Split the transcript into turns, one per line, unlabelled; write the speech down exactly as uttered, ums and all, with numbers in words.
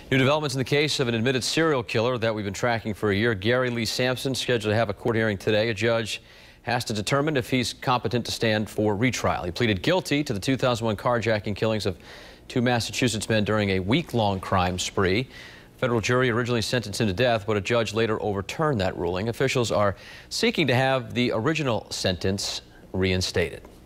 New developments in the case of an admitted serial killer that we've been tracking for a year. Gary Lee Sampson scheduled to have a court hearing today. A judge has to determine if he's competent to stand for retrial. He pleaded guilty to the two thousand one carjacking killings of two Massachusetts men during a week-long crime spree. A federal jury originally sentenced him to death, but a judge later overturned that ruling. Officials are seeking to have the original sentence reinstated.